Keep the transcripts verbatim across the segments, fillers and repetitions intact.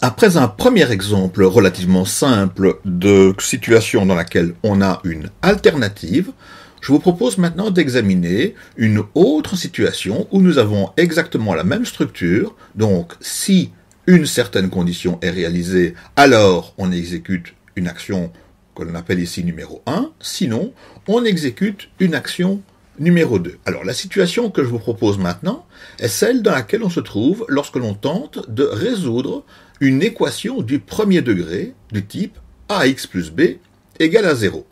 Après un premier exemple relativement simple de situation dans laquelle on a une alternative, je vous propose maintenant d'examiner une autre situation où nous avons exactement la même structure. Donc, si une certaine condition est réalisée, alors on exécute une action que l'on appelle ici numéro un, sinon on exécute une action numéro deux. Alors, la situation que je vous propose maintenant est celle dans laquelle on se trouve lorsque l'on tente de résoudre une équation du premier degré du type ax plus b égale à zéro.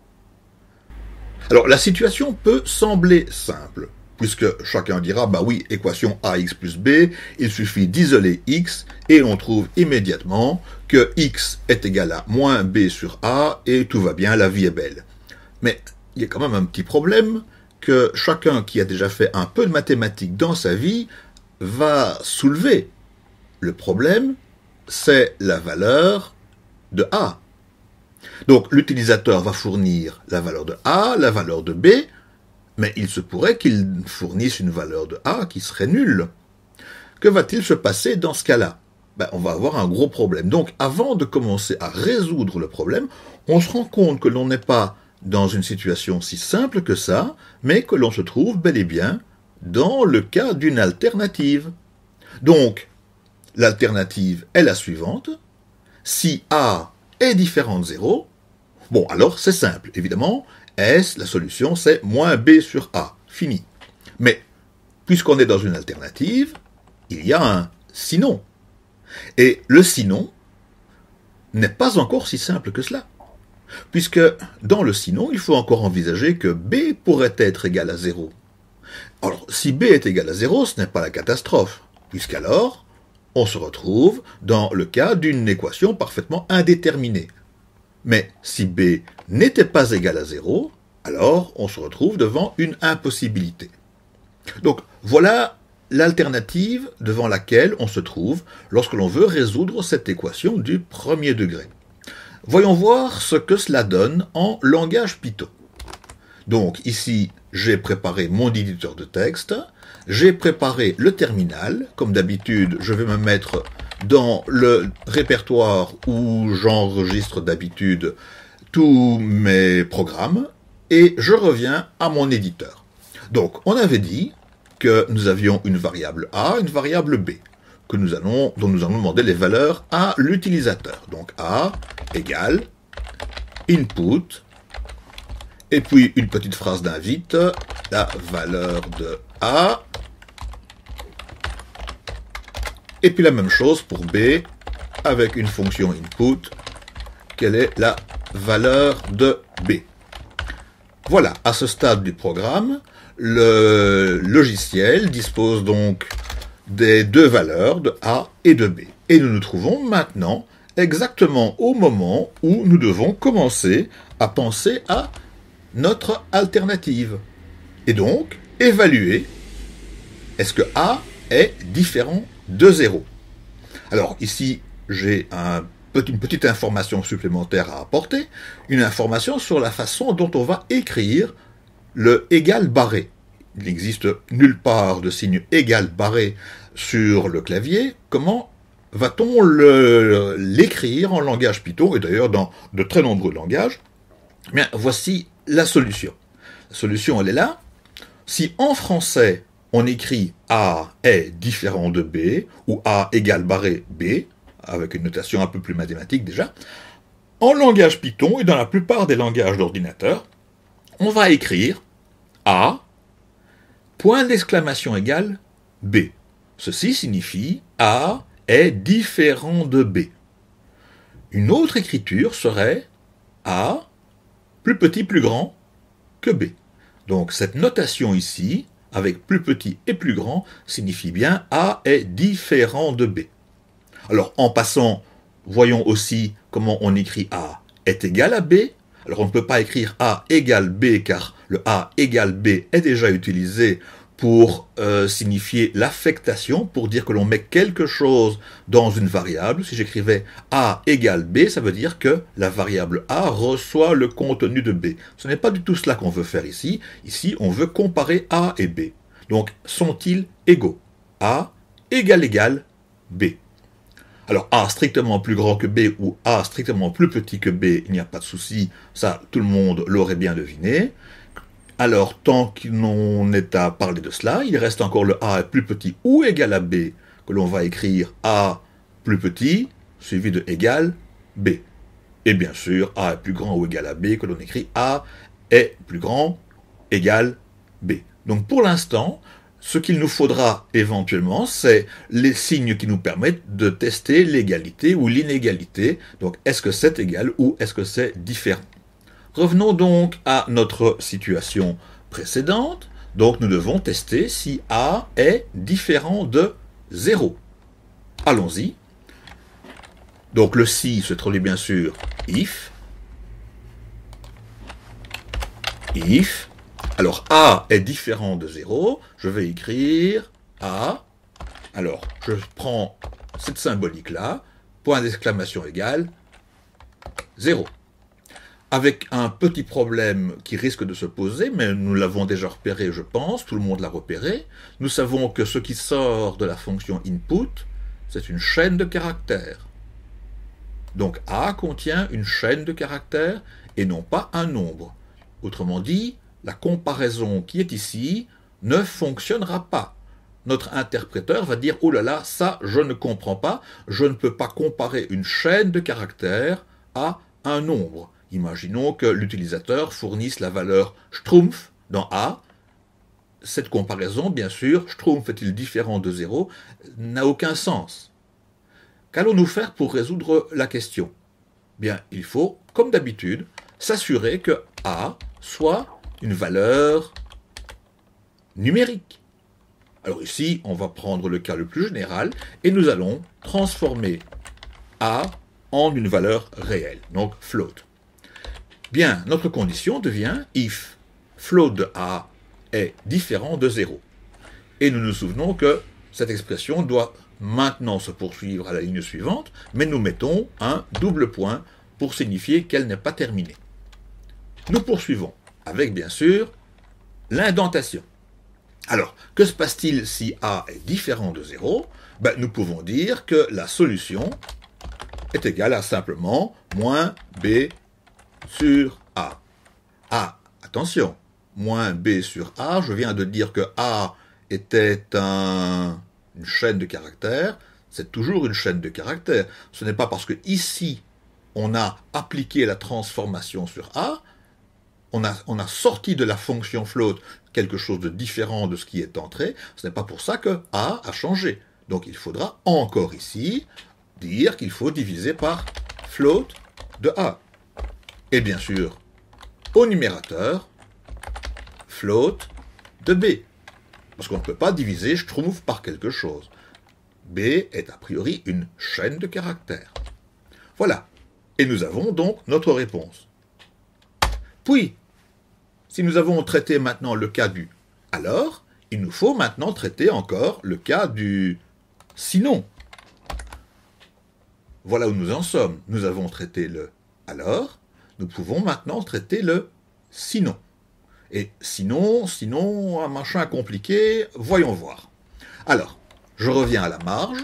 Alors, la situation peut sembler simple, puisque chacun dira, bah oui, équation ax plus b, il suffit d'isoler x, et on trouve immédiatement que x est égal à moins b sur a, et tout va bien, la vie est belle. Mais il y a quand même un petit problème, que chacun qui a déjà fait un peu de mathématiques dans sa vie va soulever. Le problème, c'est la valeur de a. Donc l'utilisateur va fournir la valeur de a, la valeur de b, mais il se pourrait qu'il fournisse une valeur de a qui serait nulle. Que va-t-il se passer dans ce cas-là? Ben, on va avoir un gros problème. Donc avant de commencer à résoudre le problème, on se rend compte que l'on n'est pas dans une situation si simple que ça, mais que l'on se trouve bel et bien dans le cas d'une alternative. Donc, l'alternative est la suivante. Si a est différent de zéro, bon, alors c'est simple, évidemment, S, la solution, c'est moins b sur a, fini. Mais, puisqu'on est dans une alternative, il y a un sinon. Et le sinon n'est pas encore si simple que cela. Puisque dans le sinon, il faut encore envisager que b pourrait être égal à zéro. Alors, si b est égal à zéro, ce n'est pas la catastrophe, puisqu'alors, on se retrouve dans le cas d'une équation parfaitement indéterminée. Mais si b n'était pas égal à zéro, alors on se retrouve devant une impossibilité. Donc, voilà l'alternative devant laquelle on se trouve lorsque l'on veut résoudre cette équation du premier degré. Voyons voir ce que cela donne en langage Python. Donc ici, j'ai préparé mon éditeur de texte, j'ai préparé le terminal. Comme d'habitude, je vais me mettre dans le répertoire où j'enregistre d'habitude tous mes programmes, et je reviens à mon éditeur. Donc, on avait dit que nous avions une variable a, une variable b, que nous allons, dont nous allons demander les valeurs à l'utilisateur. Donc a égale input, et puis une petite phrase d'invite, la valeur de a, et puis la même chose pour b, avec une fonction input, quelle est la valeur de b. Voilà, à ce stade du programme, le logiciel dispose donc des deux valeurs de a et de b. Et nous nous trouvons maintenant exactement au moment où nous devons commencer à penser à notre alternative. Et donc, évaluer, est-ce que a est différent de zéro? Alors ici, j'ai un, une petite information supplémentaire à apporter, une information sur la façon dont on va écrire le égal barré. Il n'existe nulle part de signe égal barré sur le clavier. Comment va-t-on l'écrire en langage Python, et d'ailleurs dans de très nombreux langages? Bien, voici la solution. La solution, elle est là. Si en français, on écrit A est différent de B, ou A égale barré B, avec une notation un peu plus mathématique déjà, en langage Python, et dans la plupart des langages d'ordinateur, on va écrire A, point d'exclamation égale B. Ceci signifie A est différent de B. Une autre écriture serait A, plus petit, plus grand que B. Donc cette notation ici, avec plus petit et plus grand, signifie bien A est différent de B. Alors en passant, voyons aussi comment on écrit A est égal à B. Alors on ne peut pas écrire A égale B car le A égale B est déjà utilisé pour euh, signifier l'affectation, pour dire que l'on met quelque chose dans une variable. Si j'écrivais A égale B, ça veut dire que la variable A reçoit le contenu de B. Ce n'est pas du tout cela qu'on veut faire ici. Ici, on veut comparer A et B. Donc, sont-ils égaux? A égale égale B. Alors A strictement plus grand que B ou A strictement plus petit que B, il n'y a pas de souci, ça tout le monde l'aurait bien deviné. Alors tant qu'on est à parler de cela, il reste encore le A est plus petit ou égal à B, que l'on va écrire A plus petit, suivi de égal B. Et bien sûr, A est plus grand ou égal à B, que l'on écrit A est plus grand, égal B. Donc pour l'instant, ce qu'il nous faudra éventuellement, c'est les signes qui nous permettent de tester l'égalité ou l'inégalité. Donc est-ce que c'est égal ou est-ce que c'est différent? Revenons donc à notre situation précédente. Donc nous devons tester si A est différent de zéro. Allons-y. Donc le si se traduit bien sûr if. If. Alors A est différent de zéro. Je vais écrire A. Alors je prends cette symbolique-là. Point d'exclamation égale zéro. Avec un petit problème qui risque de se poser, mais nous l'avons déjà repéré, je pense, tout le monde l'a repéré. Nous savons que ce qui sort de la fonction input, c'est une chaîne de caractères. Donc A contient une chaîne de caractères et non pas un nombre. Autrement dit, la comparaison qui est ici ne fonctionnera pas. Notre interpréteur va dire « Oh là là, ça je ne comprends pas, je ne peux pas comparer une chaîne de caractères à un nombre ». Imaginons que l'utilisateur fournisse la valeur Schtroumpf dans A. Cette comparaison, bien sûr, Schtroumpf est-il différent de zéro, n'a aucun sens. Qu'allons-nous faire pour résoudre la question? Bien, il faut, comme d'habitude, s'assurer que A soit une valeur numérique. Alors ici, on va prendre le cas le plus général et nous allons transformer A en une valeur réelle, donc float. Bien, notre condition devient if float de A est différent de zéro. Et nous nous souvenons que cette expression doit maintenant se poursuivre à la ligne suivante, mais nous mettons un double point pour signifier qu'elle n'est pas terminée. Nous poursuivons avec, bien sûr, l'indentation. Alors, que se passe-t-il si A est différent de zéro? Ben, nous pouvons dire que la solution est égale à simplement moins B sur A. Ah, attention, moins B sur A, je viens de dire que A était un, une chaîne de caractères, c'est toujours une chaîne de caractères. Ce n'est pas parce que ici, on a appliqué la transformation sur A, on a, on a sorti de la fonction float quelque chose de différent de ce qui est entré, ce n'est pas pour ça que A a changé. Donc il faudra encore ici dire qu'il faut diviser par float de A. Et bien sûr, au numérateur, float de B. Parce qu'on ne peut pas diviser Schtroumpf par quelque chose. B est a priori une chaîne de caractères. Voilà. Et nous avons donc notre réponse. Puis, si nous avons traité maintenant le cas du « alors », il nous faut maintenant traiter encore le cas du « sinon ». Voilà où nous en sommes. Nous avons traité le « alors », nous pouvons maintenant traiter le « sinon ». Et sinon, sinon, un machin compliqué, voyons voir. Alors, je reviens à la marge,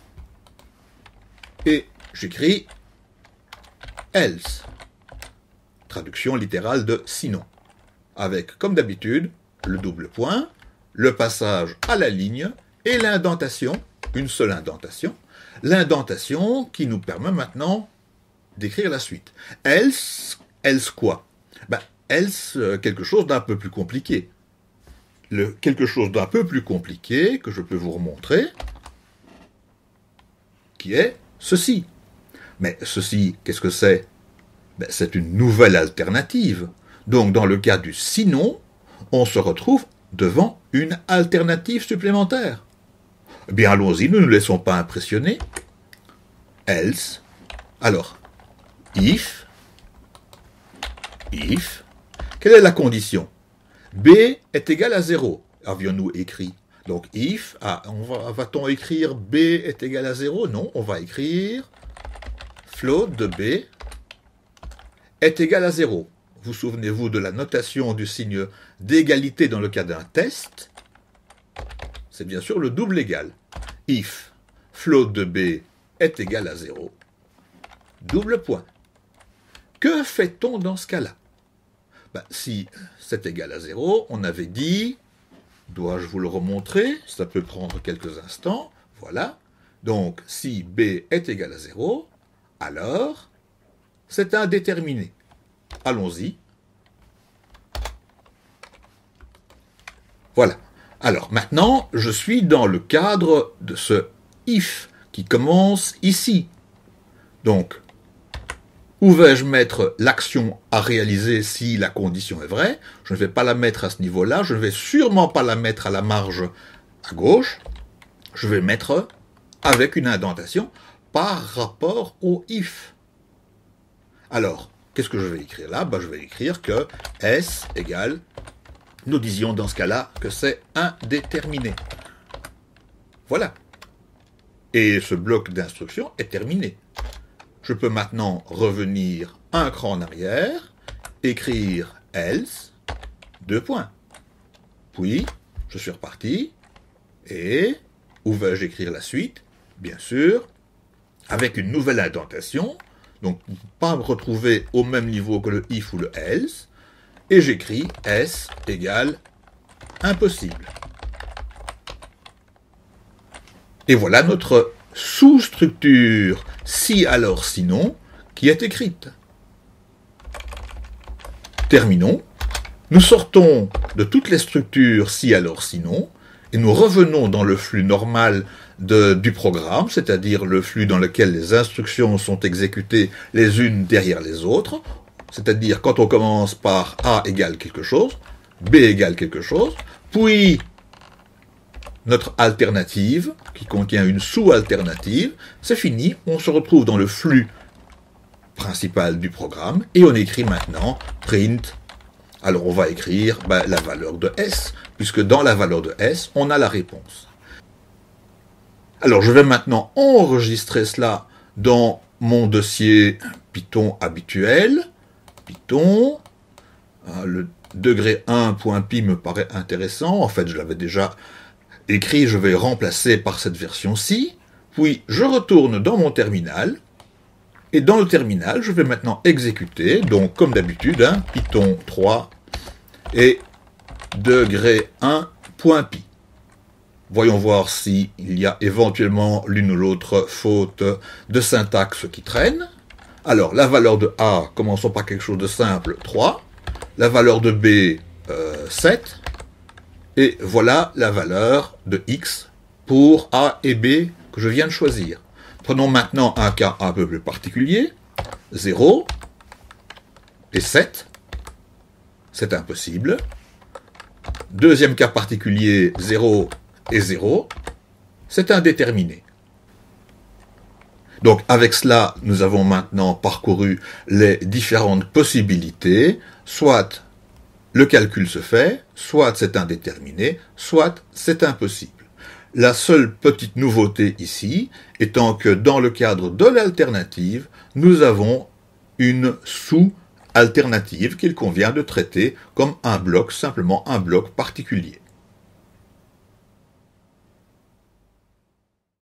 et j'écris « else », traduction littérale de « sinon », avec, comme d'habitude, le double point, le passage à la ligne, et l'indentation, une seule indentation, l'indentation qui nous permet maintenant d'écrire la suite. Else, else quoi? Ben, else, quelque chose d'un peu plus compliqué. Le quelque chose d'un peu plus compliqué, que je peux vous remontrer, qui est ceci. Mais ceci, qu'est-ce que c'est? Ben, c'est une nouvelle alternative. Donc, dans le cas du sinon, on se retrouve devant une alternative supplémentaire. Eh bien, allons-y, ne nous laissons pas impressionner. Else, alors, if, if, quelle est la condition? B est égal à zéro, avions-nous écrit. Donc if, ah, on va, va-t-on écrire B est égal à zéro? Non, on va écrire float de B est égal à zéro. Vous souvenez-vous de la notation du signe d'égalité dans le cas d'un test? C'est bien sûr le double égal. If float de B est égal à zéro. Double point. Que fait-on dans ce cas-là? Ben, si c'est égal à zéro, on avait dit, dois-je vous le remontrer? Ça peut prendre quelques instants. Voilà. Donc, si B est égal à zéro, alors, c'est indéterminé. Allons-y. Voilà. Alors, maintenant, je suis dans le cadre de ce if qui commence ici. Donc, où vais-je mettre l'action à réaliser si la condition est vraie? Je ne vais pas la mettre à ce niveau-là, je ne vais sûrement pas la mettre à la marge à gauche. Je vais mettre avec une indentation par rapport au if. Alors, qu'est-ce que je vais écrire là? Ben, je vais écrire que S égale, nous disions dans ce cas-là que c'est indéterminé. Voilà. Et ce bloc d'instruction est terminé. Je peux maintenant revenir un cran en arrière, écrire else, deux points. Puis, je suis reparti, et où vais-je écrire la suite? Bien sûr, avec une nouvelle indentation, donc pas me retrouver au même niveau que le if ou le else, et j'écris S égale impossible. Et voilà notre sous-structure si alors sinon qui est écrite. Terminons. Nous sortons de toutes les structures si alors sinon et nous revenons dans le flux normal de, du programme, c'est-à-dire le flux dans lequel les instructions sont exécutées les unes derrière les autres, c'est-à-dire quand on commence par A égale quelque chose, B égale quelque chose, puis notre alternative, qui contient une sous-alternative, c'est fini, on se retrouve dans le flux principal du programme, et on écrit maintenant print. Alors on va écrire ben, la valeur de S, puisque dans la valeur de S, on a la réponse. Alors je vais maintenant enregistrer cela dans mon dossier Python habituel. Python, le degré un.py me paraît intéressant, en fait je l'avais déjà écrit, je vais remplacer par cette version-ci, puis je retourne dans mon terminal, et dans le terminal, je vais maintenant exécuter, donc comme d'habitude, hein, Python trois et degré un.py. Voyons voir s'il y a éventuellement l'une ou l'autre faute de syntaxe qui traîne. Alors, la valeur de A, commençons par quelque chose de simple, trois. La valeur de B, euh, sept. Et voilà la valeur de X pour A et B que je viens de choisir. Prenons maintenant un cas un peu plus particulier. zéro et sept. C'est impossible. Deuxième cas particulier, zéro et zéro. C'est indéterminé. Donc avec cela, nous avons maintenant parcouru les différentes possibilités, soit le calcul se fait, soit c'est indéterminé, soit c'est impossible. La seule petite nouveauté ici étant que dans le cadre de l'alternative, nous avons une sous-alternative qu'il convient de traiter comme un bloc, simplement un bloc particulier.